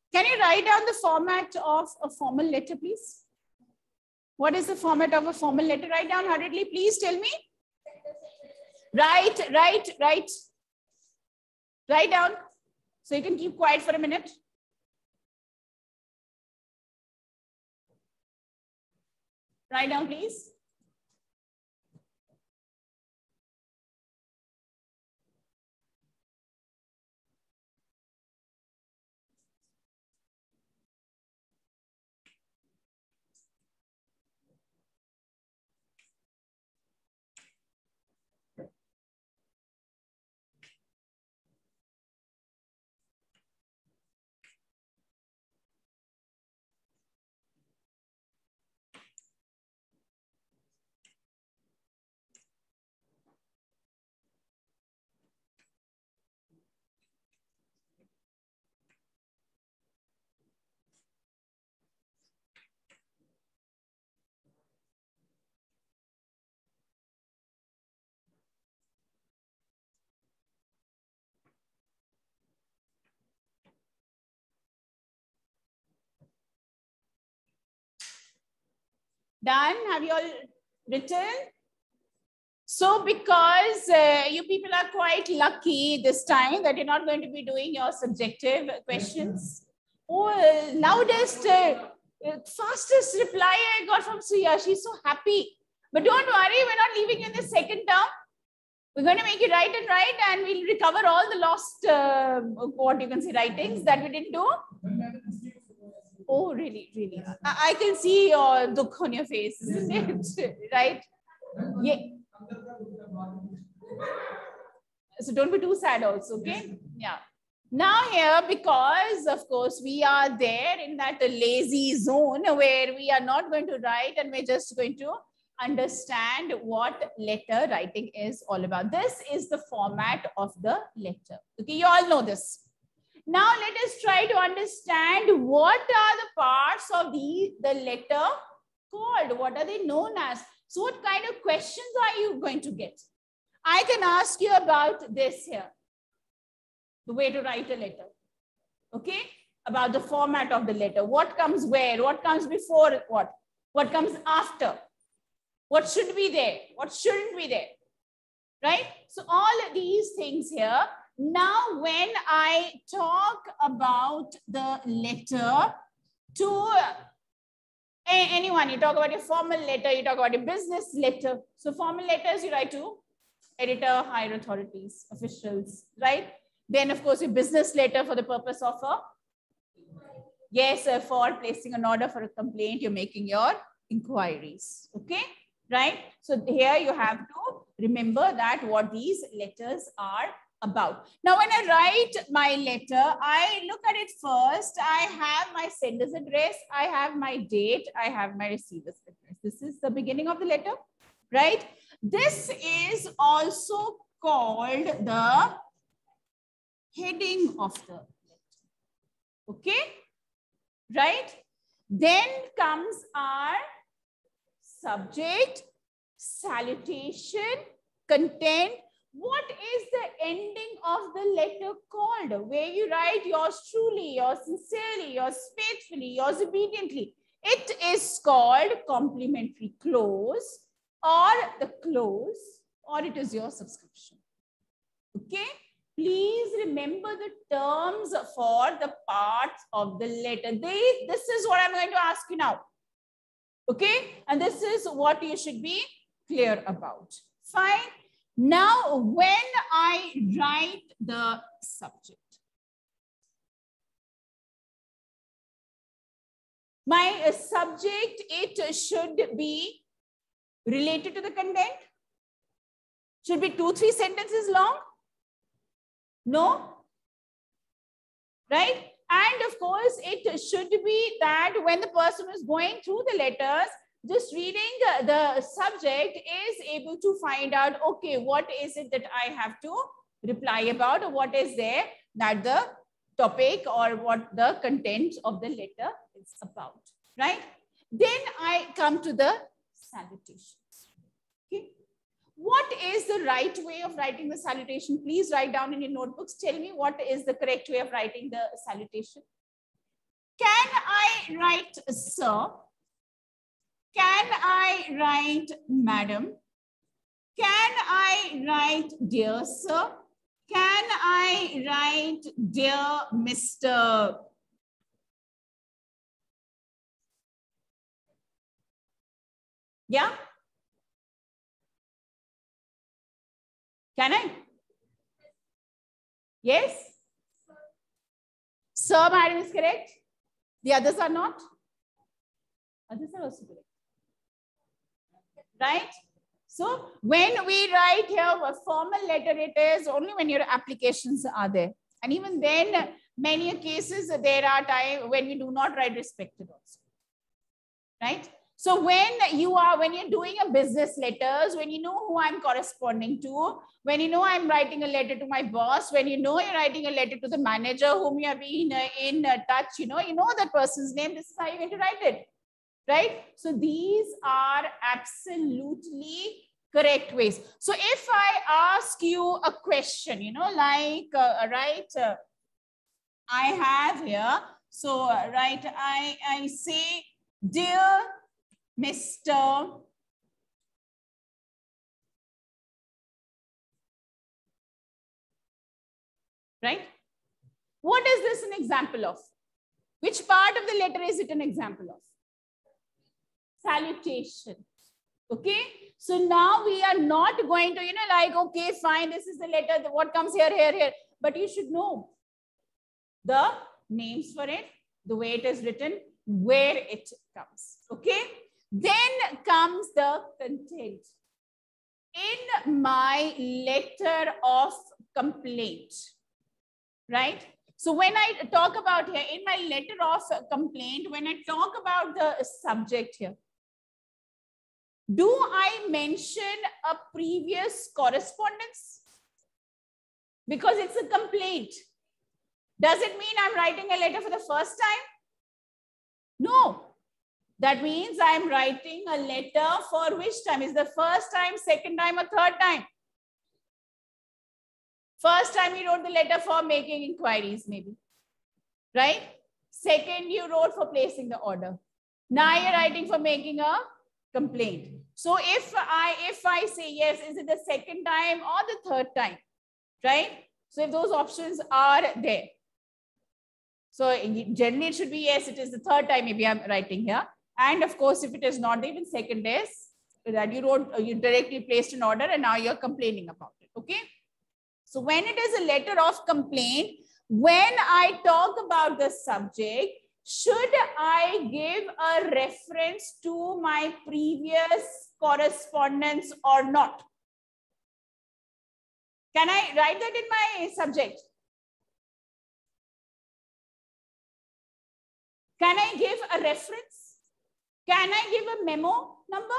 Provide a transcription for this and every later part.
Can you write down the format of a formal letter, please? What is the format of a formal letter? Write down hurriedly, please tell me. Write down. So you can keep quiet for a minute. Write down, please. Done? Have you all written? So because you people are quite lucky this time that you're not going to be doing your subjective questions. Oh, loudest, fastest reply I got from Suya. She's so happy. But don't worry, we're not leaving you in the second term. We're going to make you write and we'll recover all the lost, what you can say, writings that we didn't do. Oh, really, really. I can see your dukh on your face, isn't it? Right? Yeah. So don't be too sad also, okay? Yeah. Now here, because of course we are there in that lazy zone where we are not going to write and we're just going to understand what letter writing is all about. This is the format of the letter. Okay, you all know this. Now let us try to understand what are the parts of the letter called. What are they known as? So what kind of questions are you going to get? I can ask you about this here. The way to write a letter. Okay? About the format of the letter. What comes where? What comes before what? What comes after? What should be there? What shouldn't be there? Right? So all of these things here. Now, when I talk about the letter to anyone, you talk about your formal letter, you talk about your business letter. So formal letters you write to editor, higher authorities, officials, right? Then, of course, your business letter for the purpose of for placing an order for a complaint, you're making your inquiries, okay? Right? So here you have to remember that what these letters are about. Now, when I write my letter, I look at it first. I have my sender's address, I have my date, I have my receiver's address. This is the beginning of the letter, right? This is also called the heading of the letter, okay? Right? Then comes our subject, salutation, content. What is the ending of the letter called? Where you write yours truly, yours sincerely, yours faithfully, yours obediently. It is called complimentary close or the close, or it is your subscription. Okay? Please remember the terms for the parts of the letter. This is what I'm going to ask you now. Okay? And this is what you should be clear about. Fine. Now, when I write the subject, my subject, it should be related to the content. Should be 2-3 sentences long. No? Right? And of course, it should be that when the person is going through the letters, just reading the subject is able to find out, okay, what is it that I have to reply about, or what is there that the topic or what the content of the letter is about, right? Then I come to the salutations. Okay. What is the right way of writing the salutation? Please write down in your notebooks. Tell me what is the correct way of writing the salutation. Can I write sir? Can I write madam? Can I write dear sir? Can I write dear Mr.? Yeah? Can I? Yes? Sir, madam is correct. The others are not? Others are also correct. Right? So when we write here a formal letter, it is only when your applications are there. And even then, many cases, there are times when we do not write respected also. Right? So when you're doing a business letters, when you know who I'm corresponding to, when you know I'm writing a letter to my boss, when you know you're writing a letter to the manager whom you have been in touch, you know that person's name, this is how you're going to write it. Right? So these are absolutely correct ways. So if I ask you a question, like, I have here, so, right, I say, dear Mr. Right? What is this an example of? Which part of the letter is it an example of? Salutation. Okay. So now we are not going to, like, okay, fine, this is the letter, what comes here, here. But you should know the names for it, the way it is written, where it comes. Okay. Then comes the content. In my letter of complaint, right? So when I talk about here, in my letter of complaint, when I talk about the subject here, do I mention a previous correspondence? Because it's a complaint. Does it mean I'm writing a letter for the first time? No. That means I'm writing a letter for which time? Is the first time, second time, or third time? First time you wrote the letter for making inquiries, maybe. Right? Second, you wrote for placing the order. Now you're writing for making a complaint. So if I say yes, is it the second time or the third time? Right? So if those options are there. So generally it should be yes, it is the third time maybe I'm writing here. And of course, if it is not even second is that you wrote, you directly placed an order and now you're complaining about it. Okay. So when it is a letter of complaint, when I talk about the subject, should I give a reference to my previous correspondence or not? Can I write that in my subject? Can I give a reference? Can I give a memo number?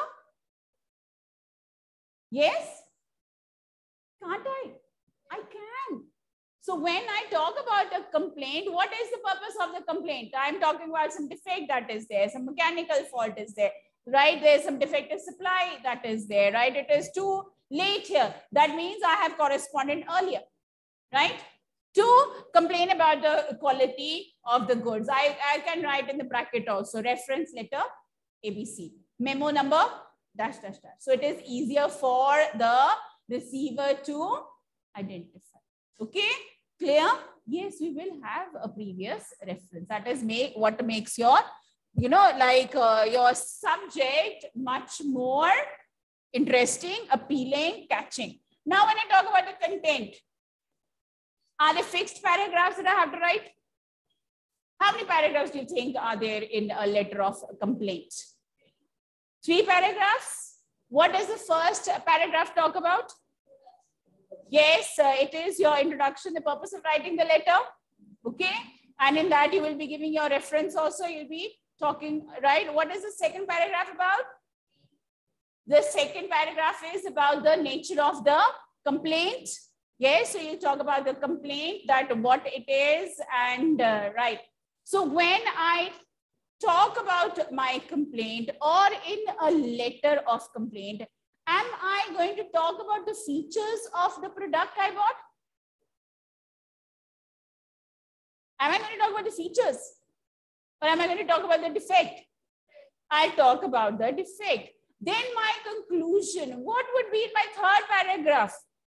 Yes? Can't I? I can. So when I talk about a complaint, what is the purpose of the complaint? I'm talking about some defect that is there, some mechanical fault is there, right? There's some defective supply that is there, right? It is too late here. That means I have corresponded earlier, right? To complain about the quality of the goods. I can write in the bracket also, reference letter ABC, memo number dash dash dash. So it is easier for the receiver to identify. Okay, clear? Yes, we will have a previous reference. That is what makes your, your subject much more interesting, appealing, catching. Now, when I talk about the content, are there fixed paragraphs that I have to write? How many paragraphs do you think are there in a letter of complaint? 3 paragraphs. What does the first paragraph talk about? Yes, it is your introduction, the purpose of writing the letter. Okay. And in that, you will be giving your reference also. You'll be talking, right? What is the second paragraph about? The second paragraph is about the nature of the complaint. Yes, so you talk about the complaint, that what it is, and right. So when I talk about my complaint or in a letter of complaint, am I going to talk about the features of the product I bought? Am I going to talk about the features? Or am I going to talk about the defect? I'll talk about the defect. Then my conclusion, what would be in my third paragraph?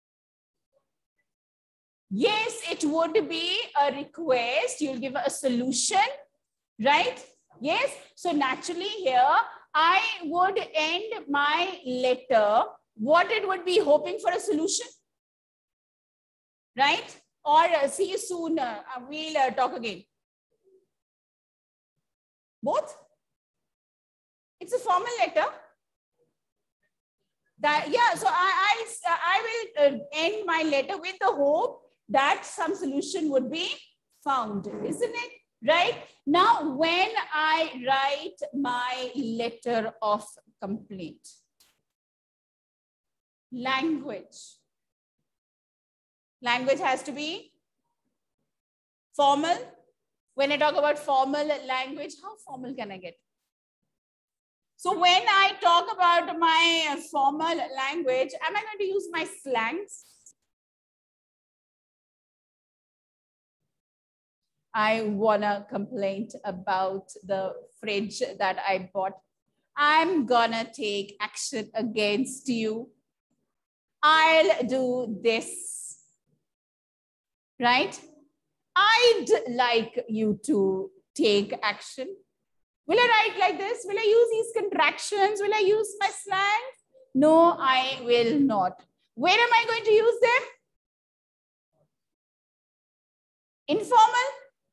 Yes, it would be a request. You'll give a solution, right? Yes. So naturally here, I would end my letter. What it would be, hoping for a solution, right? Or see you soon. We'll talk again. Both. It's a formal letter. That, yeah, so I will end my letter with the hope that some solution would be found, isn't it? Right? Now, when I write my letter of complaint, language has to be formal. When I talk about formal language, how formal can I get? So when I talk about my formal language, am I going to use my slangs? I want to complain about the fridge that I bought. I'm gonna take action against you. I'll do this, right? I'd like you to take action. Will I write like this? Will I use these contractions? Will I use my slang? No, I will not. Where am I going to use them? Informal?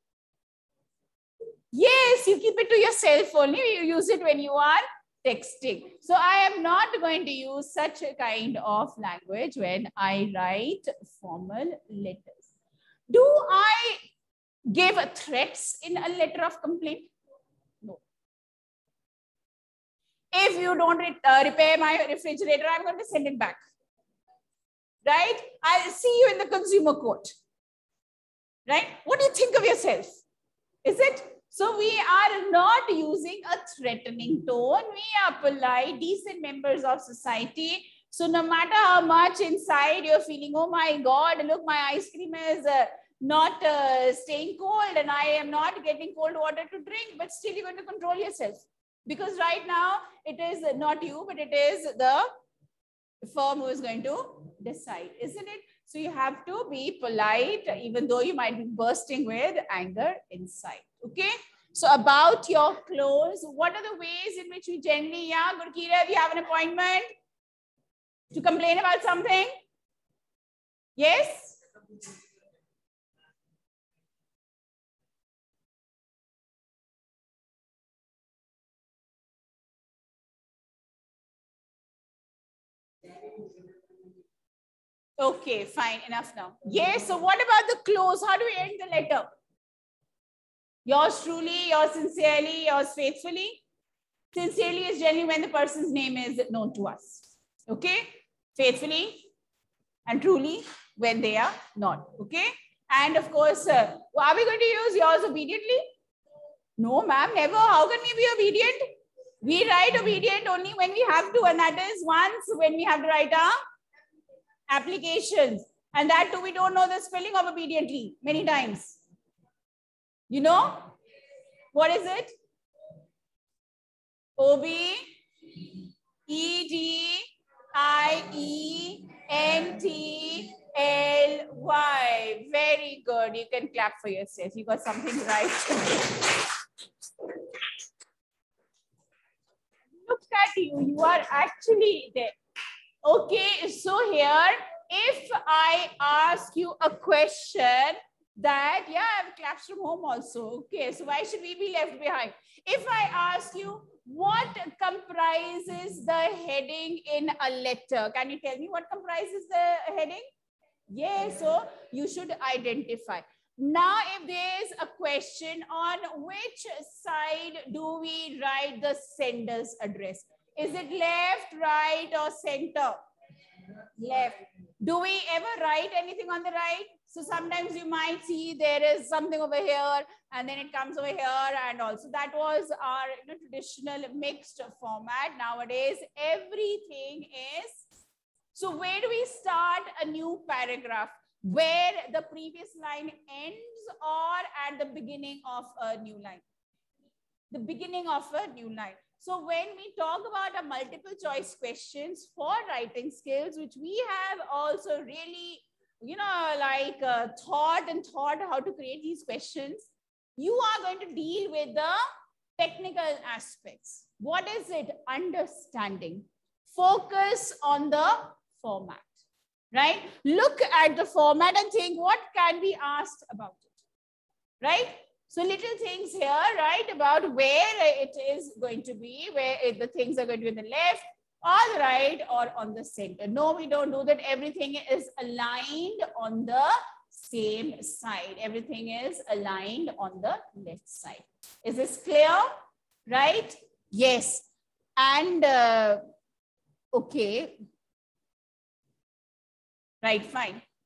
Yes, you keep it to yourself only. You use it when you are texting. So I am not going to use such a kind of language when I write formal letters. Do I give threats in a letter of complaint? No. If you don't repair my refrigerator, I'm going to send it back. Right? I'll see you in the consumer court. Right? What do you think of yourself? Is it? So we are not using a threatening tone. We are polite, decent members of society. So no matter how much inside you're feeling, oh my God, look, my ice cream is not staying cold and I am not getting cold water to drink, but still you're going to control yourself. Because right now it is not you, but it is the firm who is going to decide, isn't it? So you have to be polite, even though you might be bursting with anger inside. Okay. So about your clothes, what are the ways in which we generally, yeah, Gurkira, if you have an appointment to complain about something? Yes? Okay, fine, enough now. Yes, so what about the close? How do we end the letter? Yours truly, yours sincerely, yours faithfully. Sincerely is generally when the person's name is known to us. Okay? Faithfully and truly when they are not. Okay? And of course, are we going to use yours obediently? No, ma'am, never. How can we be obedient? We write obedient only when we have to, and that is once when we have to write our applications. And that too, we don't know the spelling of obediently many times. You know? What is it? O-B-E-D-I-E-N-T-L-Y. Very good. You can clap for yourself. You got something right. Look at you. You are actually there. Okay. So here, if I ask you a question that, yeah, I have claps from home also. Okay. So why should we be left behind? If I ask you, what comprises the heading in a letter? Can you tell me what comprises the heading? Yes, so you should identify. Now, if there's a question, on which side do we write the sender's address? Is it left, right, or center? Left. Do we ever write anything on the right? So sometimes you might see there is something over here and then it comes over here, and also that was our traditional mixed format. Nowadays, everything is. So where do we start a new paragraph? Where the previous line ends or at the beginning of a new line? the beginning of a new line. So when we talk about a multiple choice questions for writing skills, which we have also really, like thought how to create these questions, you are going to deal with the technical aspects. What is it? Understanding. Focus on the format, right? Look at the format and think what can be asked about it, right? So little things here, right, about where it is going to be, where the things are going to be on the left or the right or on the center. No, we don't do that. Everything is aligned on the same side. Everything is aligned on the left side. Is this clear? Right? Yes. And okay. Right, fine.